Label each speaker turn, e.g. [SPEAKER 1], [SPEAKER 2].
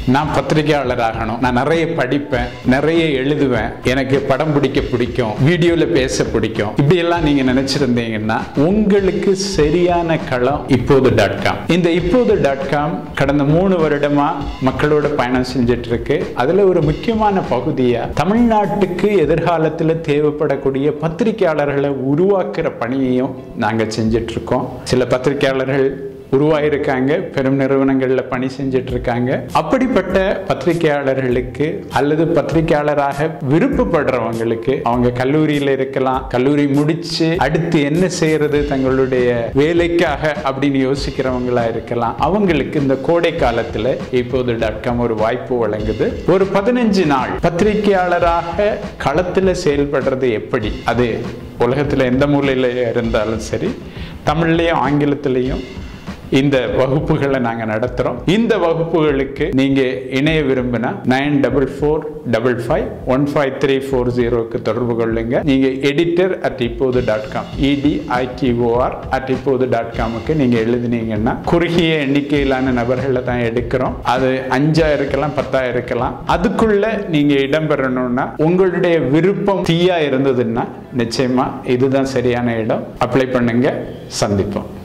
[SPEAKER 1] நான் பத்திரிகையாளர் ஆகணும், நான் நிறைய படிப்பேன், நிறைய எழுதுவேன், எனக்கு படம் பிடிக்கும், வீடியோல பேச பிடிக்கும், இப்படி எல்லாம் நீங்க நினைச்சிருந்தீங்கன்னா உங்களுக்கு சரியான களம் இப்போது.com. இந்த இப்போது.com கடந்த 3 வருடமா மக்களோட பயணம் செஞ்சிட்டு இருக்கு. அதுல ஒரு முக்கியமான பகுதியா தமிழ்நாட்டுக்கு எதிர்காலத்தில் தேவைப்படக்கூடிய பத்திரிகையாளர்களை உருவாக்குற பணியையும் நாங்க செஞ்சிட்டு இருக்கோம். சில பத்திரிகையாளர்கள் உருவாயிருக்காங்க, பெரும் நிறுவனங்கள்ல பணி செஞ்சிட்டு இருக்காங்க. அப்படிப்பட்ட பத்திரிகையாளர்களுக்கு அல்லது பத்திரிகையாளராக விருப்பப்படுறவங்களுக்கு, அவங்க கல்லூரியில இருக்கலாம், கல்லூரி முடிச்சு அடுத்து என்ன செய்யறது தங்களுடைய வேலைக்காக அப்படின்னு யோசிக்கிறவங்களா இருக்கலாம், அவங்களுக்கு இந்த கோடை காலத்துல இப்போது.com ஒரு வாய்ப்பு வழங்குது. ஒரு 15 நாள் பத்திரிகையாளராக களத்துல செயல்படுறது எப்படி, அது உலகத்துல எந்த மூலையில இருந்தாலும் சரி, தமிழ்லயும் ஆங்கிலத்திலையும் இந்த வகுப்புகளை நாங்க நடத்துறோம். இந்த வகுப்புகளுக்கு நீங்க இணைய விரும்பினா 9455515340 தொடர்பு கொள்ளுங்க. நீங்க editor@ippodu.com editor@ippodu.com நீங்க எழுதினீங்கன்னா குறுகிய எண்ணிக்கையிலான நபர்களை தான் எடுக்கிறோம். அது 5 இருக்கலாம், 10 இருக்கலாம். அதுக்குள்ள நீங்க இடம்பெறணும்னா உங்களுடைய விருப்பம் தீயா இருந்ததுன்னா நிச்சயமா இதுதான் சரியான இடம். அப்ளை பண்ணுங்க, சந்திப்போம்.